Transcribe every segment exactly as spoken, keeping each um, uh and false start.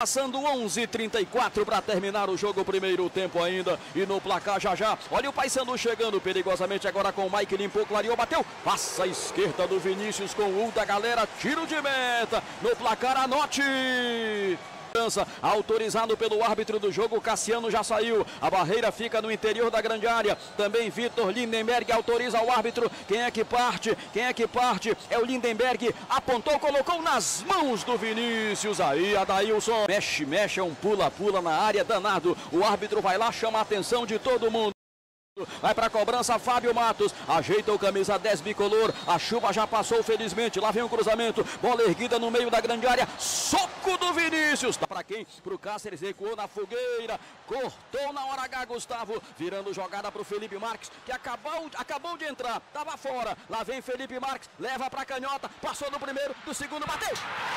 Passando onze e trinta e quatro para terminar o jogo, primeiro tempo ainda. E no placar já já, olha o Paysandu chegando perigosamente agora com o Mike, limpou, clareou, bateu. Passa a esquerda do Vinícius com o da galera, tiro de meta. No placar, anote. Autorizado pelo árbitro do jogo, Cassiano já saiu. A barreira fica no interior da grande área. Também Vitor Lindenberg autoriza o árbitro. Quem é que parte? Quem é que parte? É o Lindenberg. Apontou, colocou nas mãos do Vinícius. Aí, Adailson. Mexe, mexe, é um pula-pula na área, danado. O árbitro vai lá, chama a atenção de todo mundo. Vai para a cobrança, Fábio Matos, ajeita o camisa dez bicolor, a chuva já passou felizmente, lá vem o cruzamento, bola erguida no meio da grande área, soco do Vinícius, tá para quem? Para o Cáceres, recuou na fogueira, cortou na hora H, Gustavo, virando jogada para o Felipe Marques, que acabou, acabou de entrar, tava fora, lá vem Felipe Marques, leva para a canhota, passou no primeiro, do segundo, bateu!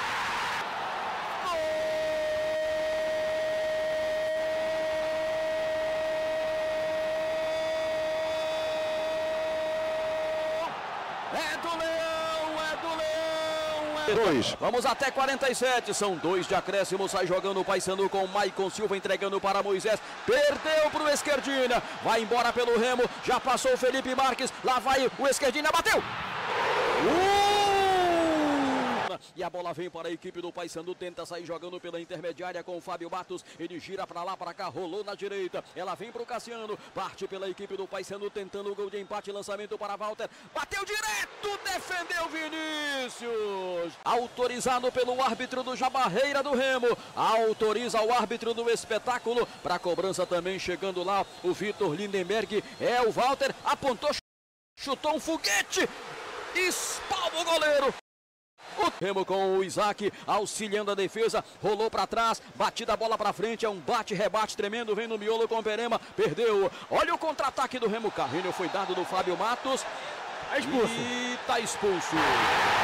É do Leão, é do Leão, é dois. Vamos até quarenta e sete, são dois de acréscimo, sai jogando o Paysandu com o Maicon Silva, entregando para Moisés, perdeu para o Esquerdinha, vai embora pelo Remo, já passou o Felipe Marques, lá vai o Esquerdinha, bateu! Uh! E a bola vem para a equipe do Paysandu, tenta sair jogando pela intermediária com o Fábio Matos, ele gira para lá, para cá, rolou na direita, ela vem para o Cassiano, parte pela equipe do Paysandu, tentando o gol de empate, lançamento para Walter, bateu direto, defendeu Vinícius, autorizado pelo árbitro do Jabarreira do Remo, autoriza o árbitro do espetáculo, para a cobrança também chegando lá, o Vitor Lindenberg, é o Walter, apontou, chutou um foguete, espalma o goleiro. O Remo com o Isaac auxiliando a defesa, rolou para trás, batida a bola para frente, é um bate-rebate tremendo, vem no miolo com o Perema, perdeu. Olha o contra-ataque do Remo, Carrinho foi dado do Fábio Matos. É expulso. E tá expulso.